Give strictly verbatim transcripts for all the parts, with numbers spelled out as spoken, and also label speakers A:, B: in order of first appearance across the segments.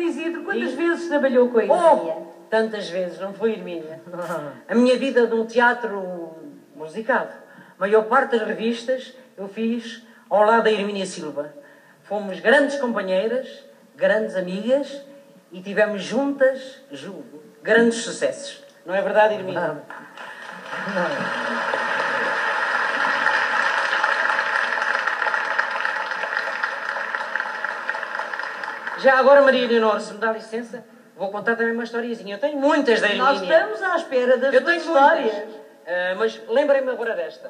A: Isidro, quantas e... vezes trabalhou com a Hermínia?
B: Oh, tantas vezes, não foi, Hermínia? A minha vida num teatro musicado. A maior parte das revistas eu fiz ao lado da Hermínia Silva. Fomos grandes companheiras, grandes amigas e tivemos juntas, julgo, grandes sucessos. Não é verdade, Hermínia? Não. Não. Já agora, Maria Leonor, se me dá licença, vou contar também uma historiazinha. Eu tenho muitas da Hermínia.
A: Nós estamos à espera das
B: eu tenho
A: histórias.
B: Uh, mas lembrem-me agora desta.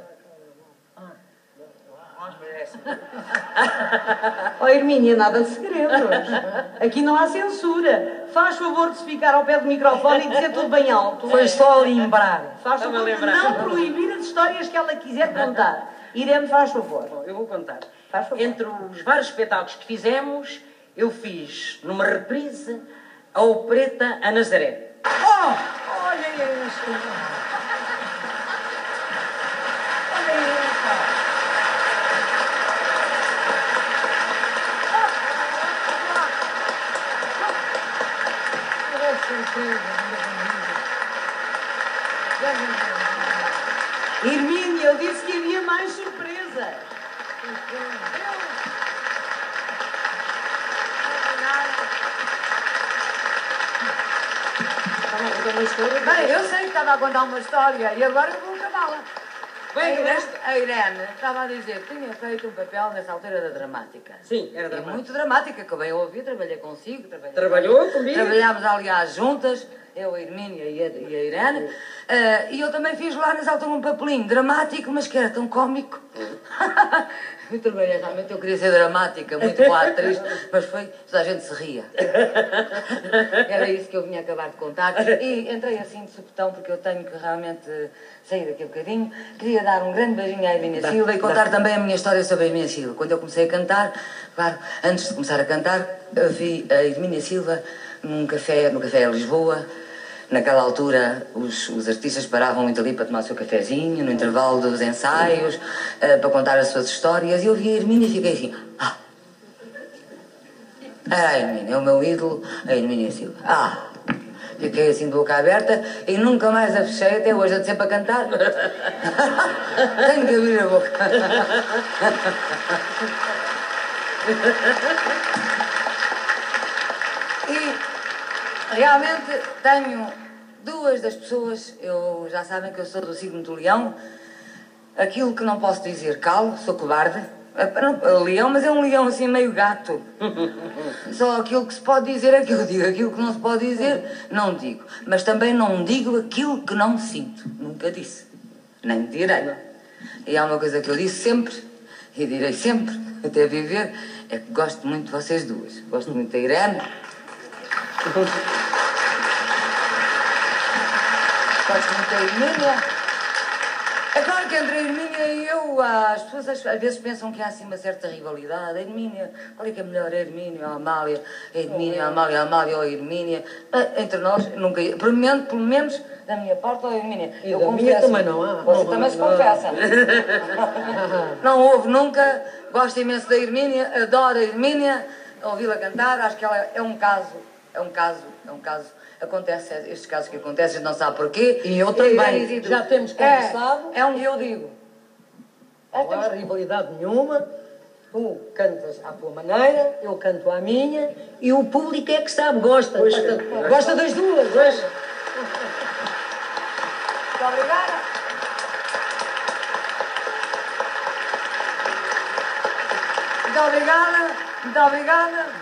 A: Oh, Hermínia, nada de segredos. Aqui não há censura. Faz favor de se ficar ao pé do microfone e dizer tudo bem alto.
B: Foi só lembrar.
A: Faz favor de não proibir as histórias que ela quiser contar. Irene, faz favor.
B: Bom, eu vou contar.
A: Faz favor.
B: Entre os vários espetáculos que fizemos, eu fiz, numa reprise, a opereta A Nazaré.
A: Oh! Olha isso! Olha isso! Hermínia, eu disse que havia mais surpresas. Bem, eu sei que estava a contar uma história e agora eu vou acabá-la.
B: Bem,
A: a, Irene, a Irene estava a dizer que tinha feito um papel nessa altura da dramática.
B: Sim, era dramática.
A: E muito dramática, que eu bem ouvi, trabalhei consigo. Trabalhei
B: Trabalhou comigo?
A: Trabalhámos, aliás, juntas, eu, a Hermínia e a, e a Irene. Uh, e eu também fiz lá nessa altura um papelinho dramático, mas que era tão cómico. Eu trabalhei, realmente eu queria ser dramática, muito boa atriz, mas foi, toda a gente se ria. Era isso que eu vinha acabar de contar. E entrei assim de supetão, porque eu tenho que realmente sair daqui um bocadinho. Queria dar um grande beijinho à Hermínia Silva e contar também a minha história sobre a Hermínia Silva. Quando eu comecei a cantar, claro, antes de começar a cantar, eu vi a Hermínia Silva num café, no café em Lisboa. Naquela altura, os, os artistas paravam muito ali para tomar o seu cafezinho, no intervalo dos ensaios, uh, para contar as suas histórias, e eu vi a Hermínia e fiquei assim, ah, era a Hermínia, é o meu ídolo, a Hermínia Silva, ah, fiquei assim de boca aberta e nunca mais a fechei, até hoje, ando sempre a cantar, tenho que abrir a boca. E realmente tenho duas das pessoas, eu, já sabem que eu sou do signo do leão, aquilo que não posso dizer calo, sou cobarde, leão, mas é um leão assim meio gato, só aquilo que se pode dizer é que eu digo, aquilo que não se pode dizer não digo, mas também não digo aquilo que não sinto, nunca disse, nem direi, e há uma coisa que eu disse sempre, e direi sempre, até viver, é que gosto muito de vocês duas, gosto muito da Irene, gosto muito da Hermínia. É claro que entre a Hermínia e eu, as pessoas às vezes pensam que há assim uma certa rivalidade. A Hermínia, qual é que é melhor? A Hermínia ou a Amália? A Hermínia, a Amália, a Amália ou a Hermínia? Entre nós, nunca. Pelo menos, pelo menos da minha parte, ou a Hermínia.
B: E eu da confesso. Minha também não há.
A: Você não, também não, se confessa. Não houve nunca. Gosto imenso da Hermínia, adoro a Hermínia, ouvi-la cantar. Acho que ela é um caso, é um caso, é um caso. Acontece, estes casos que acontecem, a gente não sabe porquê.
B: E eu também, e, já temos conversado.
A: É, é um que eu digo.
B: Não há rivalidade nenhuma, tu cantas à tua maneira, eu canto à minha, e o público é que sabe, gosta. Pois, gosta, é, gosta das duas. Pois.
A: Muito obrigada. Muito obrigada, muito obrigada.